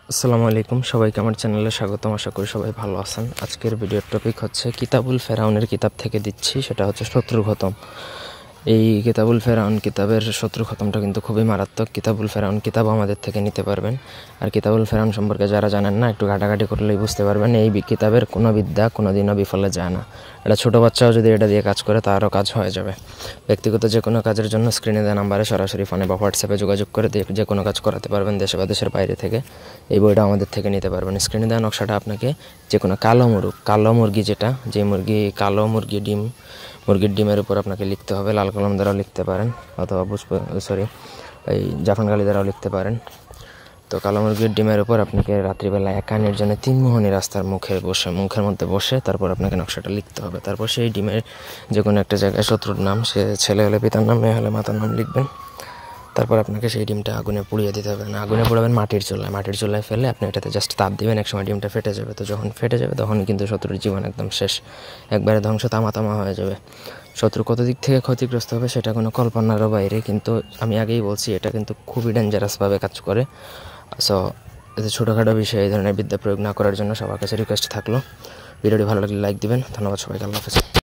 আসসালামু আলাইকুম, সবাইকে আমার চ্যানেলে স্বাগতম। আশা করি সবাই ভালো আছেন। আজকের ভিডিওর টপিক হচ্ছে কিতাবুল ফেরাউনের কিতাব থেকে দিচ্ছি, সেটা হচ্ছে শত্রু খতম। এই কিতাবুল ফেরাউন কিতাবের শত্রু খতমটা কিন্তু খুবই মারাত্মক। কিতাবুল ফেরাউন কিতাব আমাদের থেকে নিতে পারবেন। আর কিতাবুল ফেরাউন সম্পর্কে যারা জানেন না, একটু ঘাটাঘাটি করলেই বুঝতে পারবেন এই কিতাবের কোনো বিদ্যা কোনো দিনও বিফলে যায় না। এটা ছোটো বাচ্চাও যদি এটা দিয়ে কাজ করে তারও কাজ হয়ে যাবে। ব্যক্তিগত যে কোনো কাজের জন্য স্ক্রিনে দেওয়া নাম্বারে সরাসরি ফোনে বা হোয়াটসঅ্যাপে যোগাযোগ করে যে কোনো কাজ করাতে পারবেন, দেশে বা দেশের বাইরে থেকে। এই বইটা আমাদের থেকে নিতে পারবেন। স্ক্রিনে দেওয়া নকশাটা আপনাকে যে কোনো কালো মুরগি, যেটা যে মুরগি কালো মুরগির ডিমের উপর আপনাকে লিখতে হবে। লাল কলম দ্বারাও লিখতে পারেন, অথবা এই জাফান কালি দ্বারাও লিখতে পারেন। তো কালো মুরগির ডিমের উপর আপনাকে রাত্রিবেলা একা নির্জনে 3 মোহনী রাস্তার মুখের মধ্যে বসে তারপর আপনাকে নকশাটা লিখতে হবে। তারপর সেই ডিমের যে কোনো একটা জায়গায় শত্রুর নাম, সে ছেলে হলে পিতার নাম, মেয়ে হলে মাতার নাম লিখবেন। তারপর আপনাকে সেই ডিমটা আগুনে পুড়িয়ে দিতে হবে। না, আগুনে পোড়াবেন মাটির চুলায় ফেলে আপনি এটাতে জাস্ট তাপ দিবেন। একসময় ডিমটা ফেটে যাবে। তো যখন ফেটে যাবে তখন কিন্তু শত্রুর জীবন একদম শেষ, একবারে ধ্বংস, তামা হয়ে যাবে। শত্রু কত দিক থেকে ক্ষতিগ্রস্ত হবে সেটা কোনো কল্পনারও বাইরে, কিন্তু আমি আগেই বলছি এটা কিন্তু খুবই ডেঞ্জারাসভাবে কাজ করে। সো এতে ছোটোখাটো বিষয়ে এই ধরনের বিদ্যা প্রয়োগ না করার জন্য সবার কাছে রিকোয়েস্ট থাকলো। ভিডিওটি ভালো লাগলে লাইক দিবেন। ধন্যবাদ সবাইকে। আল্লাহ হাফেজ।